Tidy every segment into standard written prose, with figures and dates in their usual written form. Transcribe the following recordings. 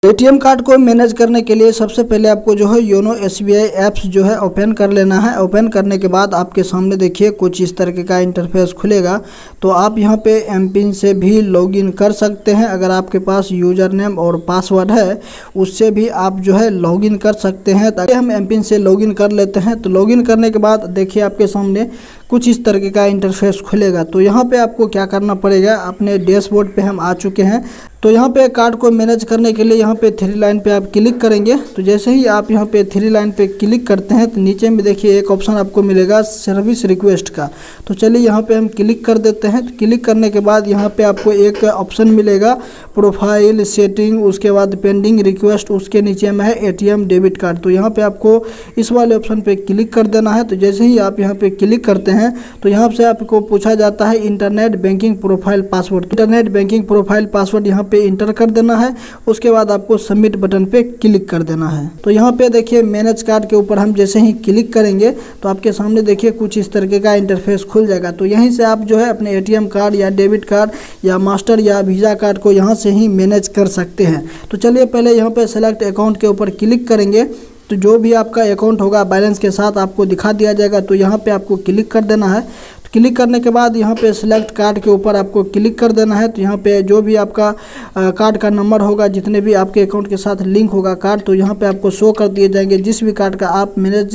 ATM card को manage करने के लिए सबसे पहले आपको जो है योनो एसबीआई ऐप्स जो है ओपन कर लेना है। ओपन करने के बाद आपके सामने देखिए कुछ इस तरीके का इंटरफेस खुलेगा। तो आप यहां पे एम पिन से भी लॉगिन कर सकते हैं। अगर आपके पास यूज़र नेम और पासवर्ड है उससे भी आप जो है लॉगिन कर सकते हैं। ताकि हम एम पिन से लॉगिन कर लेते हैं। तो लॉगिन करने के बाद देखिए आपके सामने कुछ इस तरीके का इंटरफेस खुलेगा। तो यहाँ पे आपको क्या करना पड़ेगा, अपने डैशबोर्ड पे हम आ चुके हैं। तो यहाँ पे कार्ड को मैनेज करने के लिए यहाँ पे थ्री लाइन पे आप क्लिक करेंगे। तो जैसे ही आप यहाँ पे थ्री लाइन पे क्लिक करते हैं तो नीचे में देखिए एक ऑप्शन आपको मिलेगा सर्विस रिक्वेस्ट का। तो चलिए यहाँ पे हम क्लिक कर देते हैं। तो क्लिक करने के बाद यहाँ पे आपको एक ऑप्शन मिलेगा प्रोफाइल सेटिंग, उसके बाद पेंडिंग रिक्वेस्ट, उसके नीचे में है एटीएम डेबिट कार्ड। तो यहाँ पे आपको इस वाले ऑप्शन पे क्लिक कर देना है। तो जैसे ही आप यहाँ पे क्लिक करते हैं तो यहाँ से आपको पूछा जाता है internet banking profile password. Internet banking profile password यहाँ पे इंटर कर देना है। उसके बाद आपको सबमिट बटन पे क्लिक कर देना है। तो यहाँ पे देखिए मैनेज कार्ड के ऊपर हम जैसे ही क्लिक करेंगे तो आपके सामने देखिए कुछ इस तरीके का इंटरफेस खुल जाएगा। तो यहीं से आप जो है अपने एटीएम कार्ड या डेबिट कार्ड या मास्टर या वीज़ा कार्ड को यहाँ से ही मैनेज कर सकते हैं। तो चलिए पहले यहाँ पे सेलेक्ट अकाउंट के ऊपर क्लिक करेंगे। तो जो भी आपका अकाउंट होगा बैलेंस के साथ आपको दिखा दिया जाएगा। तो यहाँ पे आपको क्लिक कर देना है। क्लिक करने के बाद यहाँ पे सिलेक्ट कार्ड के ऊपर आपको क्लिक कर देना है। तो यहाँ पे जो भी आपका कार्ड का नंबर होगा, जितने भी आपके अकाउंट के साथ लिंक होगा कार्ड, तो यहाँ पे आपको शो कर दिए जाएंगे। जिस भी कार्ड का आप मैनेज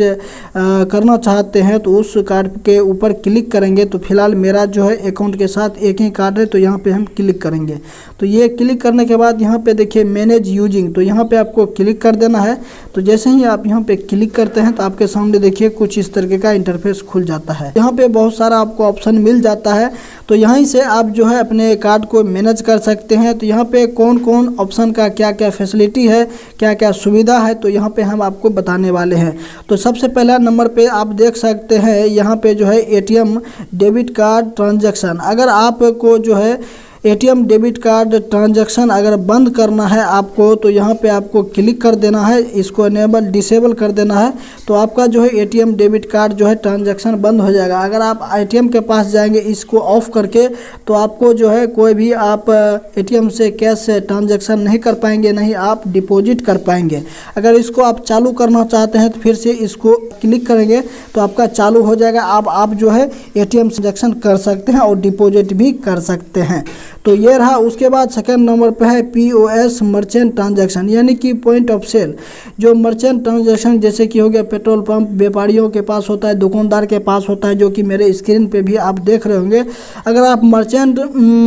करना चाहते हैं तो उस कार्ड के ऊपर क्लिक करेंगे। तो फिलहाल मेरा जो है अकाउंट के साथ एक ही कार्ड है, तो यहाँ पे हम क्लिक करेंगे। तो ये क्लिक करने के बाद यहाँ पे देखिए मैनेज यूजिंग, तो यहाँ पे आपको क्लिक कर देना है। तो जैसे ही आप यहाँ पे क्लिक करते हैं तो आपके सामने देखिए कुछ इस तरीके का इंटरफेस खुल जाता है। यहाँ पे बहुत सारा आपको ऑप्शन मिल जाता है। तो यहीं से आप जो है अपने कार्ड को मैनेज कर सकते हैं। तो यहाँ पे कौन कौन ऑप्शन का क्या क्या फैसिलिटी है, क्या क्या सुविधा है, तो यहाँ पे हम आपको बताने वाले हैं। तो सबसे पहला नंबर पे आप देख सकते हैं यहाँ पे जो है एटीएम डेबिट कार्ड ट्रांजैक्शन। अगर आपको जो है एटीएम डेबिट कार्ड ट्रांजैक्शन अगर बंद करना है आपको, तो यहाँ पे आपको क्लिक कर देना है, इसको इनेबल डिसेबल कर देना है। तो आपका जो है एटीएम डेबिट कार्ड जो है ट्रांजैक्शन बंद हो जाएगा। अगर आप एटीएम के पास जाएंगे इसको ऑफ करके, तो आपको जो है कोई भी आप एटीएम से कैश से ट्रांजैक्शन नहीं कर पाएंगे, नहीं आप डिपॉजिट कर पाएंगे। अगर इसको आप चालू करना चाहते हैं तो फिर से इसको क्लिक करेंगे तो आपका चालू हो जाएगा। आप जो है एटीएम ट्रांजैक्शन कर सकते हैं और डिपॉजिट भी कर सकते हैं। तो ये रहा। उसके बाद सेकंड नंबर पे है POS मर्चेंट ट्रांजैक्शन, यानी कि पॉइंट ऑफ सेल। जो मर्चेंट ट्रांजैक्शन जैसे कि हो गया पेट्रोल पंप व्यापारियों के पास होता है, दुकानदार के पास होता है, जो कि मेरे स्क्रीन पे भी आप देख रहे होंगे। अगर आप मर्चेंट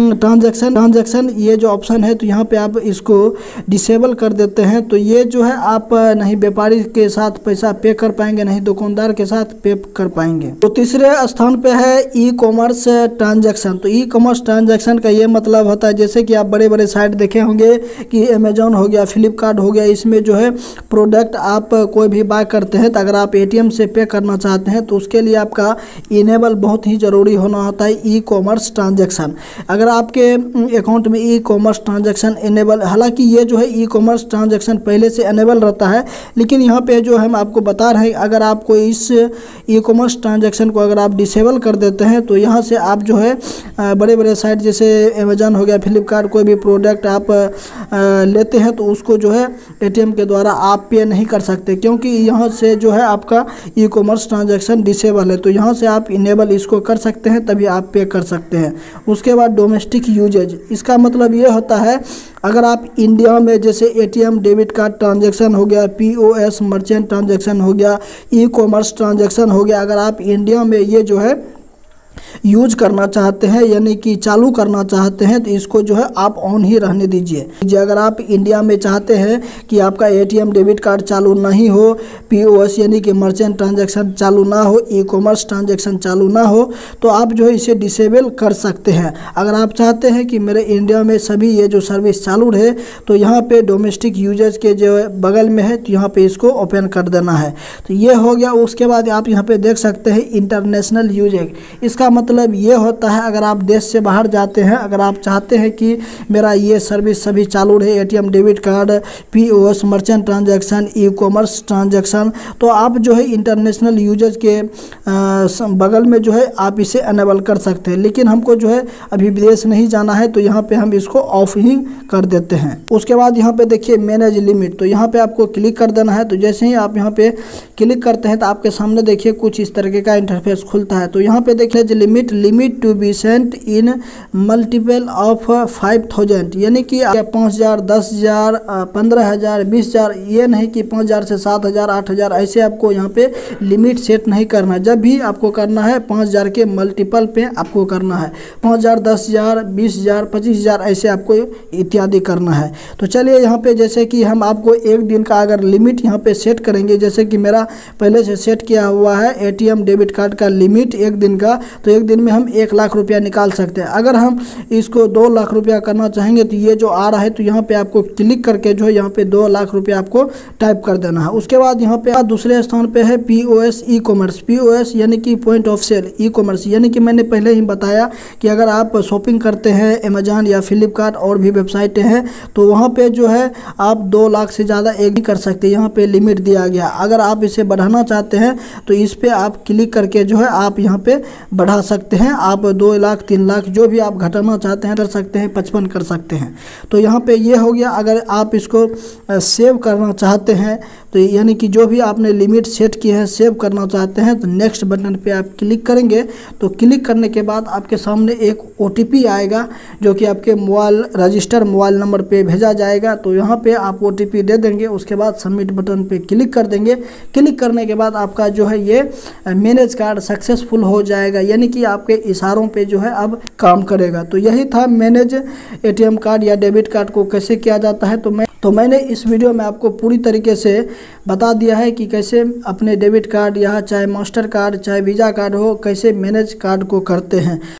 ट्रांजैक्शन ये जो ऑप्शन है तो यहाँ पे आप इसको डिसेबल कर देते हैं। तो ये जो है आप नहीं व्यापारी के साथ पैसा पे कर पाएंगे, नहीं दुकानदार के साथ पे कर पाएंगे। तो तीसरे स्थान पे है ई-कॉमर्स ट्रांजैक्शन। तो ई-कॉमर्स ट्रांजैक्शन का ये मतलब होता है, जैसे कि आप बड़े बड़े साइट देखे होंगे कि अमेजॉन हो गया, फ्लिपकार्ट हो गया, इसमें जो है प्रोडक्ट आप कोई भी बाय करते हैं तो अगर आप एटीएम से पे करना चाहते हैं तो उसके लिए आपका इनेबल बहुत ही ज़रूरी होना होता है ई कॉमर्स ट्रांजैक्शन। अगर आपके अकाउंट में ई कॉमर्स ट्रांजैक्शन इनेबल, हालांकि ये जो है ई कॉमर्स ट्रांजैक्शन पहले से इनेबल रहता है, लेकिन यहाँ पे जो हम आपको बता रहे हैं अगर आपको इस ई कॉमर्स ट्रांजैक्शन को अगर आप डिसेबल कर देते हैं तो यहाँ से आप जो है बड़े बड़े साइट जैसे अमेजॉन हो गया, फ्लिपकार्ट, कोई भी प्रोडक्ट आप लेते हैं तो उसको जो है एटीएम के द्वारा आप पे नहीं कर सकते, क्योंकि यहाँ से जो है आपका ई कॉमर्स ट्रांजैक्शन डिसेबल है। तो यहाँ से आप इनेबल इसको कर सकते हैं, तभी आप पे कर सकते हैं। उसके बाद डोमेस्टिक यूजेज, इसका मतलब ये होता है अगर आप इंडिया में जैसे एटीएम डेबिट कार्ड ट्रांजैक्शन हो गया, POS मर्चेंट ट्रांजैक्शन हो गया, ई कॉमर्स ट्रांजैक्शन हो गया, अगर आप इंडिया में ये जो है यूज करना चाहते हैं यानी कि चालू करना चाहते हैं तो इसको जो है आप ऑन ही रहने दीजिए। अगर आप इंडिया में चाहते हैं कि आपका एटीएम डेबिट कार्ड चालू नहीं हो, POS यानी कि मर्चेंट ट्रांजैक्शन चालू ना हो, ई कॉमर्स ट्रांजैक्शन चालू ना हो, तो आप जो है इसे डिसेबल कर सकते हैं। अगर आप चाहते हैं कि मेरे इंडिया में सभी ये जो सर्विस चालू रहे तो यहाँ पे डोमेस्टिक यूजर्स के जो बगल में है तो यहाँ पे इसको ओपन कर देना है। तो ये हो गया। उसके बाद आप यहाँ पे देख सकते हैं इंटरनेशनल यूजेज, इसका इसका मतलब ये होता है, अगर आप देश से बाहर जाते हैं, अगर आप चाहते हैं कि मेरा ये सर्विस सभी चालू रहे, ATM, debit card, POS, merchant transaction, e-commerce transaction, तो आप जो है इंटरनेशनल यूजर्स के बगल में जो है आप इसे अनेबल कर सकते हैं। लेकिन हमको जो है अभी विदेश नहीं जाना है, तो यहाँ पे हम इसको ऑफ ही कर देते हैं। उसके बाद यहाँ पे देखिए मैनेज लिमिट, तो यहाँ पे आपको क्लिक कर देना है। तो जैसे ही आप यहाँ पे क्लिक करते हैं तो आपके सामने देखिए कुछ इस तरीके का इंटरफेस खुलता है। तो यहाँ पे देखिए limit to be sent in multiple of 5000, यानी कि 5000, 10,000, 15,000, 20,000, ये नहीं कि 5,000 से 7,000, 8,000, ऐसे आपको यहाँ पे लिमिट सेट नहीं करना है। जब भी आपको करना है 5,000 के मल्टीपल पे आपको करना है, 5,000, 10,000, 20,000, 25,000, ऐसे आपको इत्यादि करना है। तो चलिए यहाँ पे जैसे कि हम आपको एक दिन का अगर लिमिट यहाँ पे सेट करेंगे, जैसे कि मेरा पहले से सेट किया हुआ है एटीएम डेबिट कार्ड का लिमिट एक दिन का, तो एक दिन में हम 1 लाख रुपया निकाल सकते हैं। अगर हम इसको 2 लाख रुपया करना चाहेंगे तो ये जो आ रहा है, तो यहाँ पे आपको क्लिक करके जो है यहाँ पे 2 लाख रुपया आपको टाइप कर देना है। उसके बाद यहाँ पे दूसरे स्थान पे है पीओएस ई कॉमर्स। पीओएस यानी कि point of sale, e-commerce यानी कि मैंने पहले ही बताया कि अगर आप शॉपिंग करते हैं अमेजॉन या फ्लिपकार्ट और भी वेबसाइटें हैं, तो वहाँ पे जो है आप 2 लाख से ज़्यादा एक ही कर सकते हैं। यहाँ पे लिमिट दिया गया। अगर आप इसे बढ़ाना चाहते हैं तो इस पे आप क्लिक करके जो है आप यहाँ पे बढ़ा सकते हैं। आप 2 लाख, 3 लाख जो भी आप घटाना चाहते हैं कर सकते हैं, 55 कर सकते हैं। तो यहाँ पे ये हो गया। अगर आप इसको सेव करना चाहते हैं, तो यानी कि जो भी आपने लिमिट सेट की है सेव करना चाहते हैं, तो नेक्स्ट बटन पे आप क्लिक करेंगे। तो क्लिक करने के बाद आपके सामने एक OTP आएगा, जो कि आपके मोबाइल रजिस्टर मोबाइल नंबर पे भेजा जाएगा। तो यहाँ पे आप OTP दे देंगे। उसके बाद सबमिट बटन पे क्लिक कर देंगे। क्लिक करने के बाद आपका जो है ये मैनेज कार्ड सक्सेसफुल हो जाएगा, यानी कि आपके इशारों पे जो है अब काम करेगा। तो यही था मैनेज ATM कार्ड या डेबिट कार्ड को कैसे किया जाता है। तो मैंने इस वीडियो में आपको पूरी तरीके से बता दिया है कि कैसे अपने डेबिट कार्ड या चाहे मास्टर कार्ड चाहे वीज़ा कार्ड हो, कैसे मैनेज कार्ड को करते हैं।